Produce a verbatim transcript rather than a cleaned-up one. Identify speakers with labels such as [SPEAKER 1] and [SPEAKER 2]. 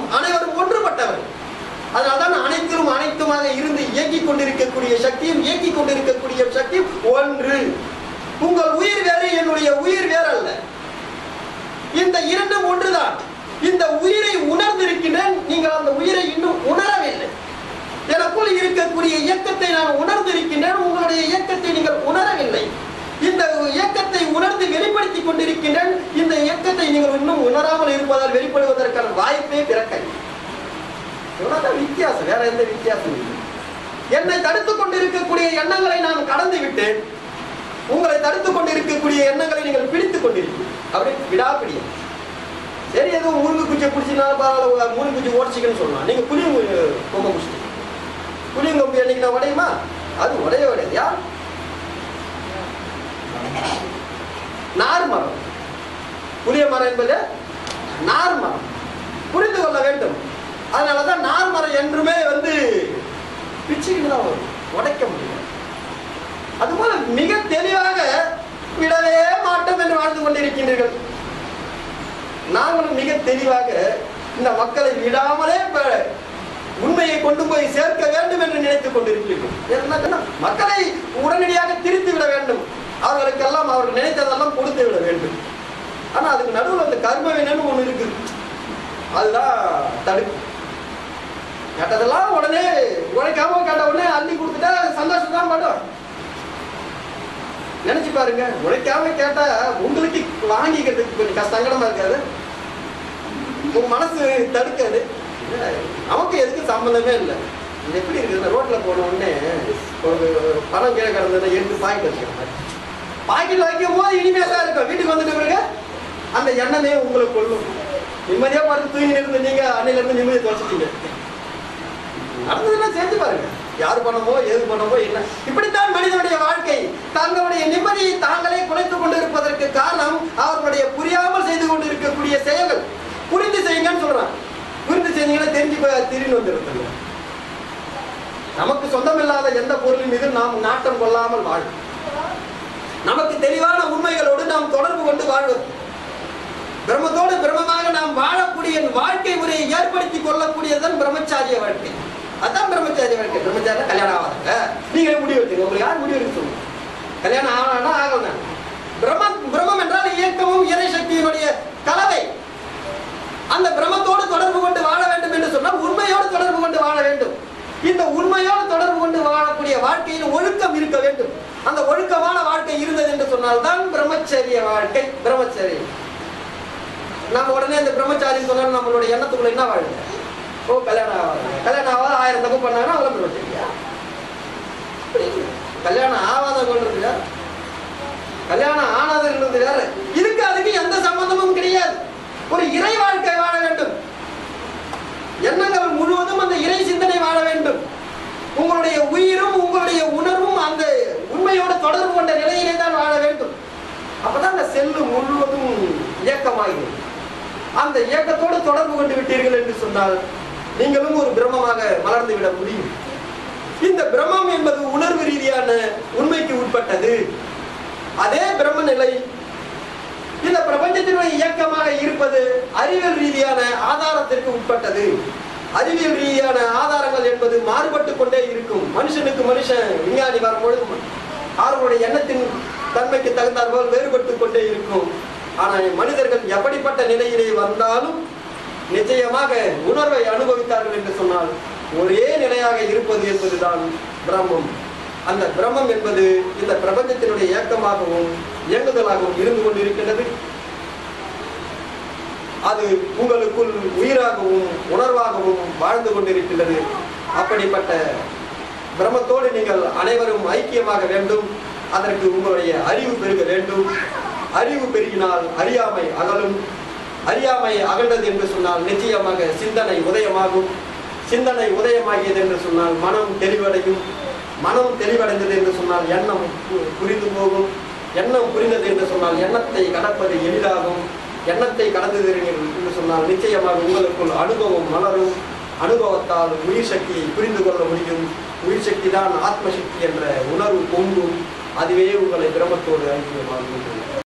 [SPEAKER 1] அனைவரும் ஒன்றுபட்டவர். அதனால்தான் அனைத்திலும் அனைத்துமாக இருந்து இயக்கிக் கொண்டிருக்கக்கூடிய சக்தியும் இயக்கிக் கொண்டிருக்கக்கூடிய சக்தியும் ஒன்று. உங்கள் உயிர் வேறு, என்னுடைய உயிர் வேறு அல்ல. இந்த இரண்டும் ஒன்றுதான். இந்த உயிரை உணர்ந்திருக்கின்றேன், நீங்கள் அந்த உயிரை இன்னும் உணரவில்லை. எனக்குள் இருக்கக்கூடிய இயக்கத்தை நான் உணர்ந்திருக்கின்றேன், உங்களுடைய இயக்கத்தை நீங்கள் உணரவில்லை. இந்த இயக்கத்தை உணர்ந்து வெளிப்படுத்திக் கொண்டிருக்கின்றேன், இந்த இயக்கத்தை நீங்கள் இன்னும் உணராமல் இருப்பதால் வெளிப்படுவதற்கான வாய்ப்பே பிறக்கவில்லை. வித்தியாசம், வேற எந்த வித்தியாசம் இல்லை. என்னை தடுத்துக் கொண்டிருக்கக்கூடிய எண்ணங்களை நான் கடந்து விட்டேன், உங்களை தடுத்துக் கொண்டிருக்கக்கூடிய எண்ணங்களை நீங்கள் பிடித்துக் கொண்டிருக்கீங்க. அப்படி விடாப்பிடியா சரி, எதுவும் முருங்கு குச்சியை பிடிச்சினாலும் பரவாயில்ல, முருங்கு குச்சி ஓடிச்சிக்கன்னு சொல்லலாம். நீங்க புளிய கொம்ப பிடிச்சிங்க, புளியங்கொம்பு என்னைக்கு நான் உடையுமா? அது உடைய உடையாது. யார்? நார் மரம். புளிய மரம் என்பது நார் மரம், புரிந்து கொள்ள வேண்டும். அதனாலதான் நார் மரம் என்றுமே வந்து பிச்சுக்கிட்டு தான் வரும், உடைக்க முடியாது. அதுபோல மிக தெளிவாக விடவே மாட்டோம் என்று வாழ்ந்து கொண்டிருக்கின்றீர்கள். நாங்களும் மிக தெளிவாக இந்த மக்களை விடாமலே உண்மையை கொண்டு போய் சேர்க்க வேண்டும் என்று நினைத்துக் கொண்டிருக்கிறீர்கள். மக்களை உடனடியாக திருத்தி விட வேண்டும், அவர்களுக்கெல்லாம் அவர்கள் நினைத்ததெல்லாம் கொடுத்து விட வேண்டும். ஆனா அதுக்கு நடுவில் அந்த கர்ம வினைன்னு ஒண்ணு இருக்கு, அதுதான் தடுப்பு. கேட்டதெல்லாம் உடனே உழைக்காம கேட்ட உடனே அள்ளி கொடுத்துட்டா சந்தோஷம் தான் படும். நினைச்சு பாருங்க, உழைக்காம கேட்டா உங்களுக்கு வாங்கிக்கிறதுக்கு கொஞ்சம் கஷ்ட சங்கடமா இருக்காது, உங்க மனசு தடுக்காது. நமக்கு எதுக்கு சம்பந்தமே இல்லை. இது எப்படி இருக்குது, ரோட்ல போன உடனே ஒரு பணம் கீழே கிடந்ததுன்னா எடுத்து பாக்கெட் வச்சுக்கிறேன். பாக்கெட் வைக்கும் போது இனிமையா தான் இருக்கும், வீட்டுக்கு வந்துட்டு பிறகு அந்த எண்ணமே உங்களுக்கு கொள்ளும். நிம்மதியா பார்த்து தூங்கி இருந்து நீங்க அன்னையில இருந்து நிம்மதியை தொலைச்சிட்டீங்க. நடந்ததுன்னா செஞ்சு பாருங்க, யாரு பண்ணமோ எது பண்ணமோ என்ன. இப்படித்தான் மனிதனுடைய வாழ்க்கை. தங்களுடைய நிம்மதியை தாங்களே குலைத்துக் கொண்டிருப்பதற்கு காரணம் அவர்களுடைய புரியாமல் செய்து கொண்டு இருக்கக்கூடிய செயல்கள். புரிந்து செய்யுங்கன்னு சொல்றான். புரிந்து செய்தீங்கன்னா தெரிஞ்சு திரும்பி வந்துருக்குங்க. நமக்கு சொந்தமில்லாத எந்த பொருளின் மீது நாம் நாட்டம் கொள்ளாமல் வாழும், நமக்கு தெளிவான உண்மைகளோடு நாம் தொடர்பு கொண்டு வாழ்வது, பிரம்மத்தோடு பிரம்மமாக நாம் வாழக்கூடிய வாழ்க்கை முறையை ஏற்படுத்திக் கொள்ளக்கூடியதுதான் பிரம்மச்சாரிய வாழ்க்கை. அதான் பிரம்மச்சாரிய வாழ்க்கை. பிரம்மச்சாரியா கல்யாணம் ஆகாதுங்க, நீங்களே முடிவு எடுத்துங்க. உங்களுக்கு யார் முடிவு எடுக்க சொல்லுங்க? கல்யாணம் ஆகணும்னா ஆகணும். பிரம்மம் பிரம்மம் என்றால் இயக்கமும் இறை சக்தியினுடைய கலவை. அந்த பிரம்மத்தோடு தொடர்பு கொண்டு வாழ வேண்டும் என்று சொன்னால் உண்மையோடு தொடர்பு கொண்டு வாழ வேண்டும். இந்த உண்மையோடு தொடர்பு கொண்டு வாழக்கூடிய வாழ்க்கையில் ஒழுக்கம் இருக்க வேண்டும். அந்த ஒழுக்கமான வாழ்க்கை இருந்தது என்று சொன்னால் தான் பிரம்மச்சரிய வாழ்க்கை. பிரம்மச்சரியம் நம்ம உடனே அந்த பிரம்மச்சாரி சொன்னாலும் நம்மளுடைய எண்ணத்துக்குள்ள என்ன வாழுங்க? ஓ கல்யாணம் ஆகாது, கல்யாணம் ஆகாத ஆயிரம் தப்பு பண்ணாங்கன்னா அவ்வளவு பிரம்மச்சரியா? கல்யாணம் ஆகாதவங்கன்றது யார், கல்யாணம் ஆனாதுன்றது யாரு? இதுக்கு அதுக்கு எந்த சம்பந்தமும் கிடையாது. ஒரு இறை வாழ்க்கை வாழ வேண்டும், எண்ணங்கள் முழுவதும் அந்த இறை சிந்தனை வாழ வேண்டும். உங்களுடைய உயிரும் உங்களுடைய உணர்வும் அந்த உண்மையோட தொடர்பு கொண்ட நிலையிலே தான் வாழ வேண்டும். அப்பதான் அந்த செல்லு முழுவதும் இயக்கமாகிறது. அந்த இயக்கத்தோடு தொடர்பு கொண்டு விட்டீர்கள் என்று சொன்னால் நீங்களும் ஒரு பிரம்மமாக மலர்ந்து விட முடியும். இந்த பிரம்மம் என்பது உணர்வு ரீதியான உண்மைக்கு உட்பட்டது. அதே பிரம்ம நிலை இந்த பிரபஞ்சத்தினுடைய இயக்கமாக இருப்பது அறிவியல் ரீதியான ஆதாரத்திற்கு உட்பட்டது. அறிவியல் ரீதியான ஆதாரங்கள் என்பது மாறுபட்டு கொண்டே இருக்கும். மனுஷனுக்கு மனுஷன் விஞ்ஞானி வரும்பொழுது அவர்களுடைய எண்ணத்தின் தன்மைக்கு தகுந்தாற்போல் வேறுபட்டு கொண்டே இருக்கும். ஆனால் மனிதர்கள் எப்படிப்பட்ட நிலையிலே வந்தாலும் நிச்சயமாக உணர்வை அனுபவித்தார்கள் என்று சொன்னால் ஒரே நிலையாக இருப்பது என்பதுதான் பிரம்மம். அந்த பிரம்மம் என்பது இந்த பிரபஞ்சத்தினுடைய இயக்கமாகவும் இயங்குதலாகவும் இருந்து கொண்டிருக்கின்றது. அது உங்களுக்குள் உயிராகவும் உணர்வாகவும் வாழ்ந்து கொண்டிருக்கின்றது. அப்படிப்பட்ட பிரம்மத்தோடு நீங்கள் அனைவரும் ஐக்கியமாக வேண்டும். அதற்கு உங்களுடைய அறிவு பெருக வேண்டும். அறிவு பெருகினால் அறியாமை அகலும். அறியாமை அகன்றது என்று சொன்னால் நிச்சயமாக சிந்தனை உதயமாகும். சிந்தனை உதயமாகியது என்று சொன்னால் மனம் தெளிவடையும். மனம் தெளிவடைந்தது என்று சொன்னால் எண்ணம் புரிந்து போகும். எண்ணம் புரிந்தது என்று சொன்னால் எண்ணத்தை கடப்பது எளிதாகும். எண்ணத்தை கடந்தது என்று சொன்னால் நிச்சயமாக உங்களுக்குள் அனுபவம் மலரும். அனுபவத்தால் உயிர் சக்தியை புரிந்து கொள்ள முடியும். உயிர் சக்தி தான் ஆத்மசக்தி என்ற உணர்வு பொங்கும். அதுவே உங்களை பிரம்மத்தோடு ஐக்கியமாகும்.